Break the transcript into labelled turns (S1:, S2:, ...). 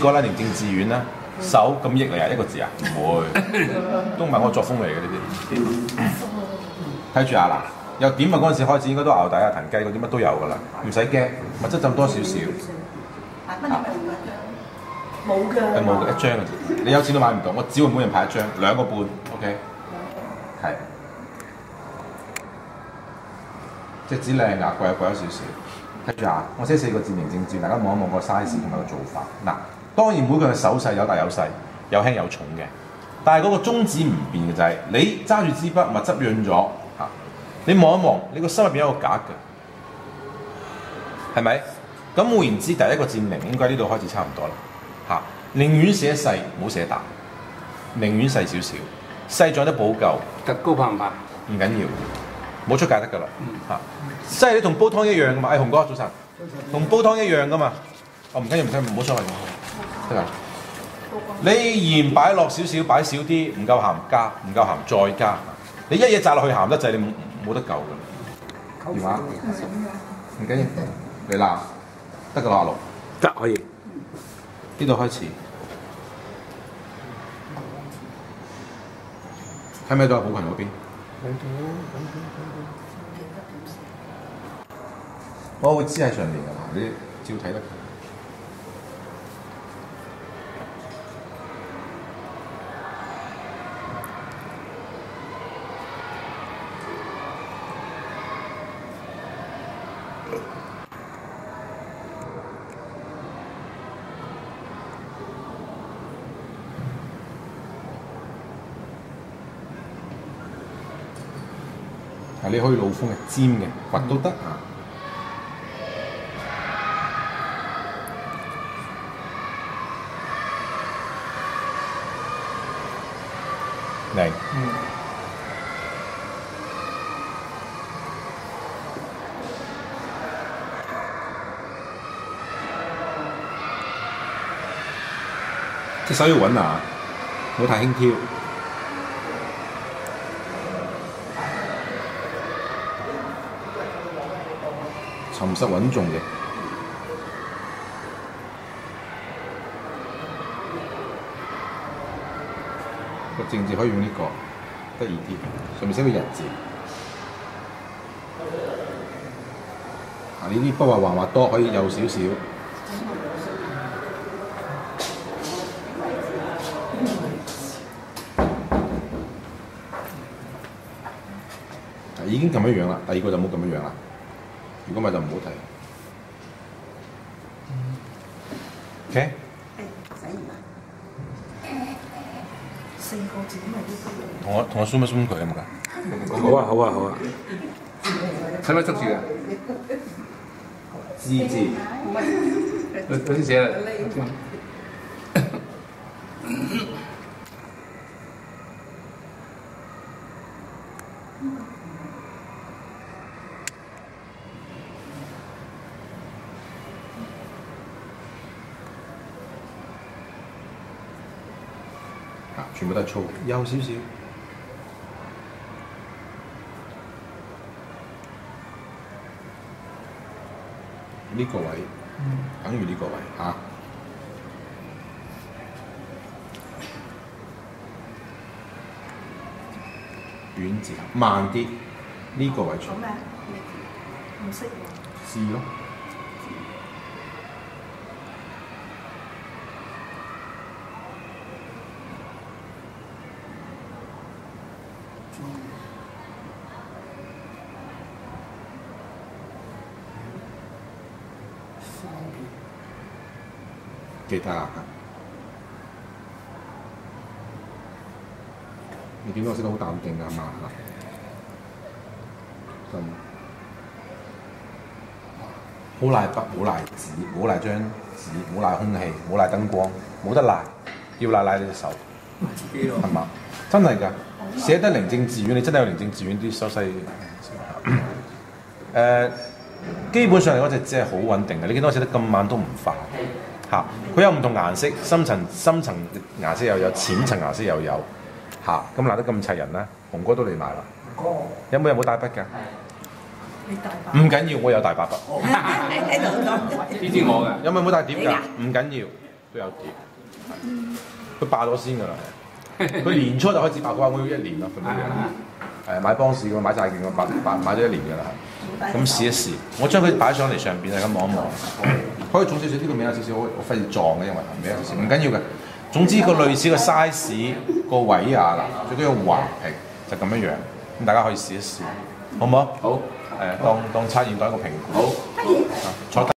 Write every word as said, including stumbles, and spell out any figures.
S1: 過啦，寧靜致遠啦，手咁益嚟啊，一個字啊，唔會，都唔係我作風嚟嘅呢啲。睇住啊嗱，由點啊嗰陣時開始應該都牛底啊、騰雞嗰啲乜都有㗎啦，唔使驚，物質浸多少少。
S2: 冇嘅，
S1: 係冇嘅一張嘅啫，你有錢都買唔到，我只會每人派一張，兩個半 ，OK， 係，隻紙靚㗎，貴又貴咗少少。睇住啊，我寫四個字寧靜致遠，大家望一望個 size 同埋個做法。嗱，當然每個人嘅手勢有大有細，有輕有重嘅，但係嗰個宗旨唔變嘅就係、是、你揸住支筆，墨汁潤咗嚇，你望一望，你個心入邊有個格嘅，係咪？咁換言之，第一個佔零應該呢度開始差唔多啦。嚇，寧願寫細，唔好寫大，寧願細少少，細仲有得補救。
S3: 特高怕唔怕？
S1: 唔緊要，冇出界得㗎啦。嚇，細你同煲湯一樣㗎嘛。誒，紅哥早晨，同煲湯一樣㗎嘛。哦，唔緊要，唔緊要，冇所謂㗎。得啦。你鹽擺落少少，擺少啲，唔夠鹹加，唔夠鹹再加。你一嘢炸落去鹹得滯，你冇冇得救㗎。電話唔緊要，你鬧得㗎啦，阿六。
S3: 得可以。
S1: 呢度開始，睇唔睇到啊？寶群嗰邊，我會知喺上面㗎嘛，你照睇得。你可以老風嘅尖嘅掘都得啊！嚟，嗯，隻手要穩啊，唔好太輕佻。沉實穩重嘅，個正字可以用呢、這個，得意啲。上面寫個日字，啊呢啲筆畫橫畫多，可以幼少少。已經咁樣樣啦，第二個就冇咁樣樣啦。如果咪就唔好睇。OK。
S2: 誒，洗完啦。四個字咪呢個。
S1: 同我同我 zoom 一 zoom 佢咁㗎。
S3: 好啊好啊好啊。使唔使捉住啊？
S1: 字字。
S3: 佢佢先寫啦。
S1: 全部都係粗，幼少少。呢個位，等於呢個位嚇。遠字慢啲，呢個位出。
S2: 講咩？唔識喎。
S1: 字咯。記得啊！你見到我寫得好淡定㗎嘛？咁好賴筆，冇賴紙，冇賴張紙，冇賴空氣，冇賴燈光，冇得賴，要賴賴你隻手，係嘛？真係㗎，寫得寧靜致遠，你真係有寧靜致遠啲手勢。誒、呃，基本上嚟講隻字係好穩定嘅。你見到我寫得咁慢都唔快。嚇，佢有唔同顏色，深層深層顏色又有，淺層顏色又有。嚇，咁鬧得咁齊人啦，紅哥都嚟埋啦。有冇人冇帶筆㗎？
S2: 你大把。
S1: 唔緊要，我有大把筆。
S2: 喺度講。
S3: 呢啲我嘅。
S1: 有冇人冇帶碟㗎？唔緊要， 都有跌，佢霸咗先㗎啦。佢年初就開始爆瓜，我要一年啦咁樣樣。誒買邦士咁買債券咁，買買買咗一年㗎啦。咁試一試，我將佢擺上嚟上邊啊，咁望一望，可以重少少，呢個面有少少，我費事撞嘅，因為面有少少，唔緊要嘅。總之個類似個 size 個位啊嗱，最緊要橫平就咁樣樣，咁大家可以試一試，好唔好？
S3: 好，
S1: 誒當當測驗當一個評估。
S3: 好，
S1: 坐低。